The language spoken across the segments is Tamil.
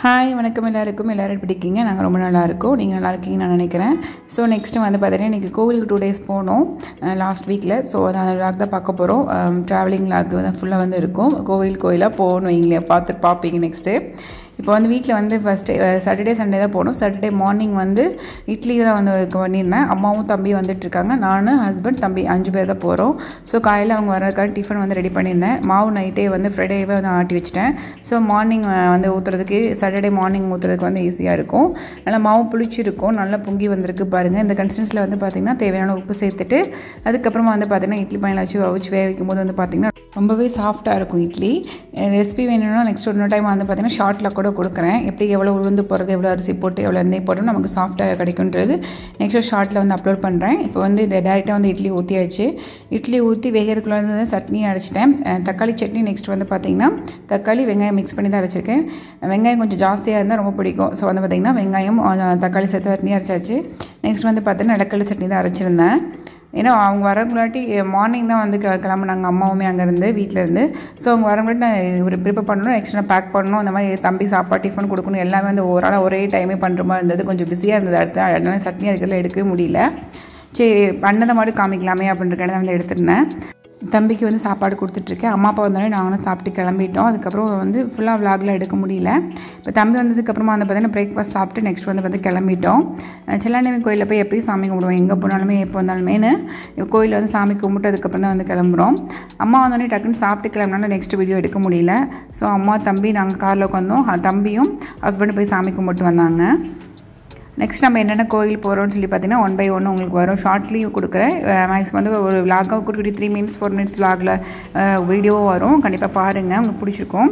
ஹாய் வணக்கம் எல்லாருக்கும் எல்லோரும் எப்படி இருக்கீங்க? நாங்கள் ரொம்ப நல்லா இருக்கோம். நீங்கள் நல்லா இருக்கீங்கன்னு நான் நினைக்கிறேன். ஸோ நெக்ஸ்ட்டு வந்து பார்த்தீங்கன்னா இன்றைக்கி கோவிலுக்கு 2 days போனோம் லாஸ்ட் வீக்கில். ஸோ அந்த விளாக் தான் பார்க்க போகிறோம். ட்ராவலிங் விளாக் வந்து ஃபுல்லாக வந்து இருக்கும். கோயிலாக போகணும் வைங்களேன், பார்ப்பீங்க நெக்ஸ்ட்டு. இப்போ வந்து வீட்டில் வந்து ஃபஸ்ட்டு சாட்டர்டே சண்டே தான் போகணும். சாட்டர்டே மார்னிங் வந்து இட்லி தான் வந்து பண்ணியிருந்தேன். அம்மாவும் தம்பியும் வந்துட்டுருக்காங்க. நான் ஹஸ்பண்ட் தம்பி 5 பேர் தான் போகிறோம். ஸோ காலையில் அவங்க வர்றதுக்காக டிஃபன் வந்து ரெடி பண்ணியிருந்தேன். மாவு நைட்டே வந்து ஃப்ரைடேவே வந்து ஆட்டி வச்சிட்டேன். ஸோ மார்னிங் வந்து ஊற்றுறதுக்கு சாட்டர்டே மார்னிங் ஊற்றுறதுக்கு வந்து ஈஸியாக இருக்கும். நல்லா மாவு புளிச்சிருக்கும், நல்லா பொங்கி வந்திருக்கு பாருங்கள். இந்த கன்சிஸ்டன்சியில் வந்து பார்த்திங்கன்னா தேவையான உப்பு சேர்த்துட்டு அதுக்கப்புறமா வந்து பார்த்திங்கன்னா இட்லி பானையில் வச்சு அவிச்சு வேக வைக்கும் போது வந்து பார்த்திங்கன்னா ரொம்பவே சாஃப்டாக இருக்கும் இட்லி. ரெசிபி வேணும்னா நெக்ஸ்ட் இன்னொரு டைம் வந்து பார்த்திங்கன்னா ஷார்ட்டில் கூட கொடுக்குறேன். எப்படி எவ்வளோ உளுந்து போடுறது, எவ்வளோ அரிசி போட்டு எவ்வளோ எண்ணெய் போட்டு நமக்கு சாஃப்டாக கிடைக்குன்றது நெக்ஸ்ட்டு ஷார்ட்டில் வந்து அப்லோட் பண்ணுறேன். இப்போ வந்து டேரெக்டாக வந்து இட்லி ஊற்றியாச்சு. இட்லி ஊற்றி வேகிறதுக்குள்ளே வந்து சட்னி அரைச்சிட்டேன். தக்காளி சட்னி நெக்ஸ்ட் வந்து பார்த்திங்கன்னா தக்காளி வெங்காயம் மிக்ஸ் பண்ணி தான் அரைச்சிருக்கேன். வெங்காயம் கொஞ்சம் ஜாஸ்தியாக இருந்தால் ரொம்ப பிடிக்கும். ஸோ வந்து பார்த்திங்கன்னா வெங்காயம் தக்காளி சேர்த்து சட்னி அரைச்சாச்சு. நெக்ஸ்ட் வந்து பார்த்திங்கன்னா நிலக்கடலை சட்னி தான் அரைச்சிருந்தேன். ஏன்னா அவங்க வரக்குள்ளாட்டி மார்னிங் தான் வந்து கிளம்புனாங்க அம்மாவுமே அங்கேருந்து வீட்டிலேருந்து. ஸோ அவங்க வரக்குள்ளாட்டி நான் ஒரு ப்ரிப்பேர் பண்ணணும், எக்ஸ்ட்ரா பேக் பண்ணணும், அந்த மாதிரி தம்பி சாப்பாடு டிஃபன் கொடுக்கணும், எல்லாமே வந்து ஒரே டைமே பண்ணுற மாதிரி இருந்தது. கொஞ்சம் பிஸியாக இருந்தது. அதனால சட்னி அதுக்கெல்லாம் எடுக்கவே முடியல. சரி பண்ணதை மாதிரி காமிக்கலாமே அப்படின்றக்காக தான் வந்து எடுத்திருந்தேன். தம்பிக்கு வந்து சாப்பாடு கொடுத்துட்ருக்கேன். அம்மா அப்பா வந்தோடனே நாங்களும் சாப்பிட்டு கிளம்பிட்டோம். அதுக்கப்புறம் வந்து ஃபுல்லாக விளாகில் எடுக்க முடியல. இப்போ தம்பி வந்ததுக்கப்புறமா வந்து பார்த்திங்கன்னா பிரேக்ஃபாஸ்ட் சாப்பிட்டு நெக்ஸ்ட் வந்து கிளம்பிட்டோம். செல்லாண்டமி கோயிலில் போய் எப்பயும் சாமி கும்பிடுவோம், எங்கே போனாலுமே எப்போ வந்தாலுமேனு கோயிலில் வந்து சாமி கும்பிட்டு அதுக்கப்புறம் தான் வந்து கிளம்புறோம். அம்மா வந்தோடனே டக்குன்னு சாப்பிட்டு கிளம்புனால நெக்ஸ்ட் வீடியோ எடுக்க முடியல. ஸோ அம்மா தம்பி நாங்கள் காரில் உட்காந்தோம். தம்பியும் ஹஸ்பண்டும் போய் சாமி கும்பிட்டு வந்தாங்க. நெக்ஸ்ட் நம்ம என்னென்ன கோயில் போகிறோம்னு சொல்லி பார்த்தீங்கன்னா 1 by 1 உங்களுக்கு வரும். ஷார்ட்லேயும் கொடுக்குறேன். மேக்ஸிமம் வந்து ஒரு விளாகாக கொடுக்குறது 3 minutes 4 minutes விளாகில் வீடியோவும் வரும். கண்டிப்பாக பாருங்கள், உங்களுக்கு பிடிச்சிருக்கும்.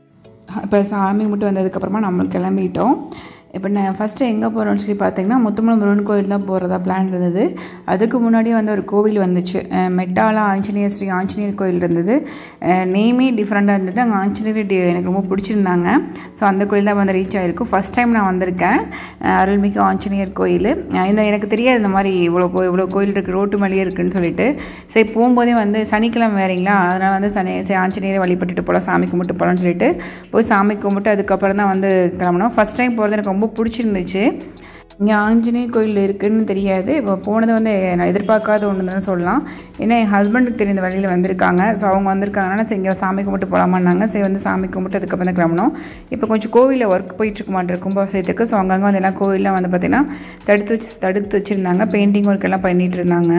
இப்போ சாமி கும்பிட்டு வந்ததுக்கப்புறமா நம்மளுக்கு கிளம்பிட்டோம். இப்போ நான் ஃபஸ்ட்டு எங்கே போகிறோன்னு சொல்லி பார்த்தீங்கன்னா முத்துமலை முருகன் கோயில் தான் போகிறதா பிளான் இருந்தது. அதுக்கு முன்னாடியே வந்து ஒரு கோவில் வந்துச்சு, மெட்டாலா ஆஞ்சநேயர் ஸ்ரீ ஆஞ்சநேயர் கோயில் இருந்தது. நேமே டிஃப்ரெண்ட்டாக இருந்தது. அங்கே ஆஞ்சநேயர் எனக்கு ரொம்ப பிடிச்சிருந்தாங்க. ஸோ அந்த கோயில் தான் வந்து ரீச் ஆகிருக்கும். ஃபஸ்ட் டைம் நான் வந்திருக்கேன் அருள்மிகு ஆஞ்சநேயர் கோயில். எனக்கு தெரியாது இந்த மாதிரி இவ்வளோ கோயில் இருக்குது, ரோட்டு மேலேயே இருக்குதுன்னு சொல்லிட்டு. சரி போகும்போதே வந்து சனிக்கிழமை வேறீங்களா, அதனால் வந்து ஆஞ்சநேயரை வழிபட்டுட்டு போகலாம், சாமி கும்பிட்டு போகலான்னு சொல்லிட்டு போய் சாமி கும்பிட்டு அதுக்கப்புறம் தான் வந்து கிளம்பணும். ஃபஸ்ட் டைம் போகிறது எனக்கு ரொம்ப பிடிச்சிருந்துச்சு. இங்கே ஆஞ்சநேயர் கோயில் இருக்குதுன்னு தெரியாது. இப்போ போனது வந்து நான் எதிர்பார்க்காத ஒன்றுன்னு சொல்லலாம். ஏன்னா என் ஹஸ்பண்டுக்கு தெரிந்த வழியில் வந்திருக்காங்க. ஸோ அவங்க வந்திருக்காங்கன்னா சரி இங்கே சாமி கும்பிட்டு போகலாமான்னாங்க. சரி வந்து சாமி கும்பிட்டு அதுக்கப்புறம் தான் கிளம்பணும். இப்போ கொஞ்சம் கோவிலில் ஒர்க் போயிட்டுருக்க மாட்டேன் கும்பாபிஷேகத்துக்கு. ஸோ அங்கங்கே வந்து எல்லாம் கோவிலில் வந்து பார்த்திங்கன்னா தடுத்து வச்சுருந்தாங்க. பெயிண்டிங் ஒர்க் எல்லாம் பண்ணிகிட்டு இருந்தாங்க.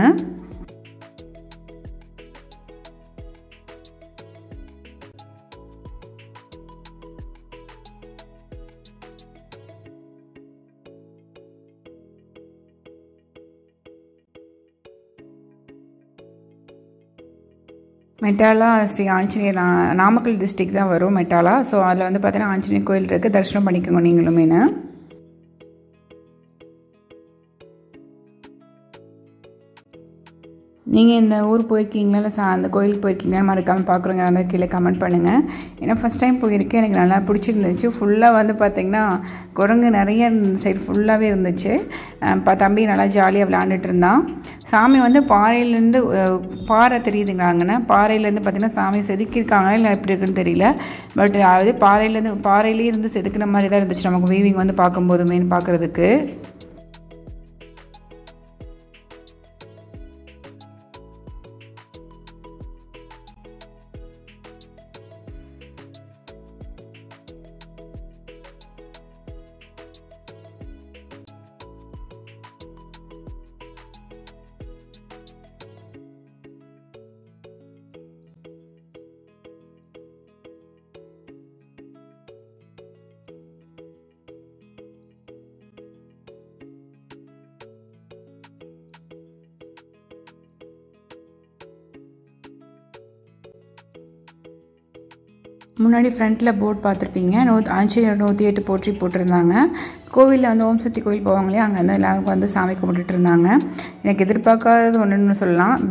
மெட்டாலா ஸ்ரீ ஆஞ்சநேயர் நாமக்கல் டிஸ்ட்ரிக்ட் தான் வரும் மெட்டாலா. ஸோ அதில் வந்து பார்த்தீங்கன்னா ஆஞ்சநேயர் கோயில் இருக்குது. தரிசனம் பண்ணிக்கோங்க நீங்களுமே. நீங்கள் இந்த ஊர் போயிருக்கீங்களா இல்லை அந்த கோயிலுக்கு போயிருக்கீங்களா மறக்காமல் பார்க்குறவங்க அந்த கீழே கமெண்ட் பண்ணுங்கள். ஏன்னா ஃபஸ்ட் டைம் போயிருக்கேன், எனக்கு நல்லா பிடிச்சிருந்துச்சு. ஃபுல்லாக வந்து பார்த்திங்கன்னா குரங்கு நிறைய சைடு ஃபுல்லாகவே இருந்துச்சு. தம்பி நல்லா ஜாலியாக விளையாண்டுட்டு இருந்தான். சாமி வந்து பாறையிலேருந்து பாறை தெரியுதுங்களாங்கண்ணா, பாறையிலேருந்து பார்த்திங்கன்னா சாமி செதுக்கியிருக்காங்களா இல்லை எப்படி இருக்குன்னு தெரியல. பட் அது பாறையிலே இருந்து செதுக்கின மாதிரி தான் இருந்துச்சு நமக்கு வீவிங் வந்து பார்க்கும்போதுமே பார்க்குறதுக்கு. முன்னாடி ஃப்ரண்ட்டில் போர்ட் பார்த்துருப்பீங்க, ஆஞ்சநேயர் 108 போற்றி போட்டிருந்தாங்க. கோவிலில் வந்து ஓம் சக்தி கோயில் போவாங்களே, அங்கே வந்து எல்லாருக்கும் வந்து சாமி கும்பிட்டுட்டு இருந்தாங்க. எனக்கு எதிர்பார்க்காதது ஒன்றுன்னு சொல்லலாம்.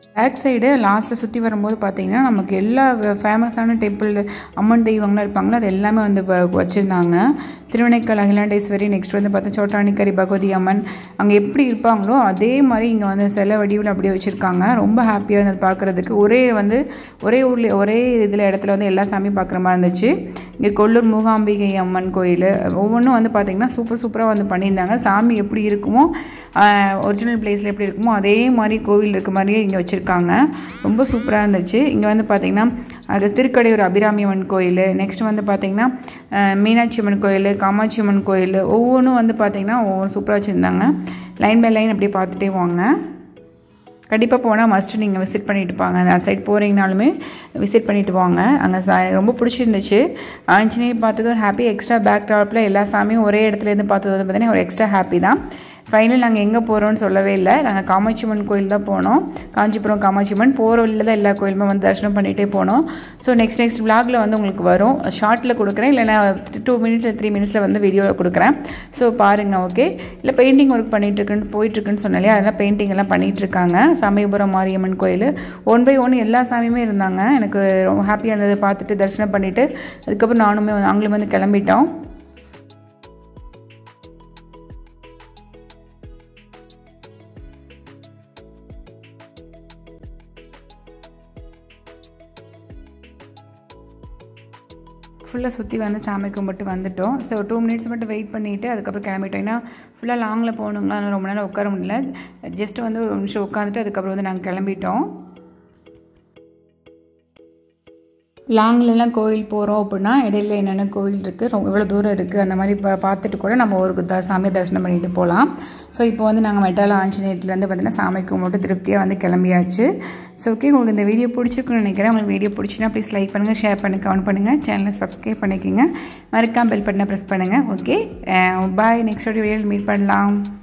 பேக் சைடு லாஸ்ட்டில் சுற்றி வரும்போது பார்த்தீங்கன்னா நமக்கு எல்லா ஃபேமஸான டெம்பிள் அம்மன் தெய்வங்களாம் இருப்பாங்களோ அது எல்லாமே வந்து வச்சுருந்தாங்க. திருவினைக்கல் அகிலாண்டேஸ்வரி, நெக்ஸ்ட் வந்து பார்த்தா சோட்டானிக்கரி பகவதி அம்மன் அங்கே எப்படி இருப்பாங்களோ அதே மாதிரி இங்கே வந்து சில வடிவில் அப்படியே வச்சுருக்காங்க. ரொம்ப ஹாப்பியாக இருந்தது பார்க்குறதுக்கு. ஒரே ஊரில் ஒரே இதில் இடத்துல வந்து எல்லா சாமியும் பார்க்குற மாதிரி இருந்துச்சு. இங்கே கொல்லூர் மூகாம்பிகை அம்மன் கோயில் ஒவ்வொன்றும் வந்து பார்த்திங்கன்னா சூப்பராக வந்து பண்ணியிருந்தாங்க. சாமி எப்படி இருக்குமோ ஒரிஜினல் பிளேஸில் எப்படி இருக்குமோ அதே மாதிரி கோவில் இருக்க மாதிரியே இங்கே வச்சுருக்காங்க. ரொம்ப சூப்பராக இருந்துச்சு. இங்கே வந்து பார்த்திங்கன்னா திருக்கடையூர் அபிராமி அம்மன் கோயில், நெக்ஸ்ட் வந்து பார்த்திங்கன்னா மீனாட்சி அம்மன் கோயில், காமாட்சி அம்மன் கோயில் ஒவ்வொன்றும் வந்து பார்த்திங்கன்னா ஒவ்வொரு சூப்பராக வச்சுருந்தாங்க. லைன் பை லைன் அப்படியே பார்த்துட்டே வாங்க. கண்டிப்பாக போனால் மஸ்ட்டு நீங்கள் விசிட் பண்ணிட்டு வாங்க. அந்த சைட் போகிறீங்கனாலுமே விசிட் பண்ணிவிட்டு வாங்க. அங்கே ரொம்ப பிடிச்சிருந்துச்சு. ஆஞ்சநேயர் பார்த்தது ஒரு ஹாப்பி. எக்ஸ்ட்ரா பேக் ட்ராப்பில் எல்லா சாமியும் ஒரே இடத்துலேருந்து பார்த்தது வந்து பார்த்திங்கன்னா ஒரு எக்ஸ்ட்ரா ஹாப்பி தான். ஃபைனல் நாங்கள் எங்கே போகிறோன்னு சொல்லவே இல்லை. நாங்கள் காமாட்சி அம்மன் கோயில் தான் போனோம். காஞ்சிபுரம் காமாட்சி அம்மன் போகிற வழியில் தான் எல்லா கோயிலுமே வந்து தரிசனம் பண்ணிகிட்டே போனோம். ஸோ நெக்ஸ்ட் விலாகில் வந்து உங்களுக்கு வரும். ஷார்ட்டில் கொடுக்குறேன், இல்லைனா 2 மினிட்ஸ் 3 மினிட்ஸில் வந்து வீடியோவில் கொடுக்குறேன். ஸோ பாருங்கள். ஓகே. இல்லை பெயிண்டிங் ஒர்க் போயிட்டுருக்குன்னு சொன்னாலே அதெல்லாம் பெயிண்டிங் எல்லாம் பண்ணிகிட்ருக்காங்க. சமயபுரம் மாரியம்மன் கோயில் 1 by 1 எல்லா சாமியுமே இருந்தாங்க. எனக்கு ரொம்ப ஹாப்பியாக இருந்தது பார்த்துட்டு தரிசனம் பண்ணிவிட்டு அதுக்கப்புறம் நாங்களும் வந்து கிளம்பிட்டோம். ஃபுல்லாக சுற்றி வந்து சாமி கும்பிட்டு வந்துட்டோம். ஸோ 2 மினிட்ஸ் மட்டும் வெயிட் பண்ணிவிட்டு அதுக்கப்புறம் கிளம்பிட்டோம். ஏன்னா ஃபுல்லாக லாங்கில் போகணுங்களா, அதனால் ரொம்ப நேரம் உட்கார முடியல. ஜஸ்ட் வந்து ஒரு நிமிஷம் உட்காந்துட்டு அதுக்கப்புறம் வந்து நாங்கள் கிளம்பிட்டோம். லாங்லலாம் கோயில் போகிறோம் அப்படின்னா இடையில என்னென்ன கோயில் இருக்குது, எவ்வளோ தூரம் இருக்குது அந்த மாதிரி பார்த்துட்டு கூட நம்ம ஒரு சாமியை தரிசனம் பண்ணிட்டு போகலாம். ஸோ இப்போ வந்து நாங்கள் மெட்டால ஆஞ்சநேயத்துலேருந்து பார்த்திங்கன்னா சாமி கும்பிட்டு திருப்தியாக வந்து கிளம்பியாச்சு. ஸோ ஓகே, உங்களுக்கு இந்த வீடியோ பிடிச்சிருக்குன்னு நினைக்கிறேன். உங்களுக்கு வீடியோ பிடிச்சினா ப்ளீஸ் லைக் பண்ணுங்கள், ஷேர் பண்ணுங்கள், கமெண்ட் பண்ணுங்கள், சேனலை சப்ஸ்கிரைப் பண்ணிக்கோங்க, மறக்காம பெல் பட்டனை ப்ரெஸ் பண்ணுங்கள். Okay, bye. நெக்ஸ்ட் வீடியோவில் மீட் பண்ணலாம்.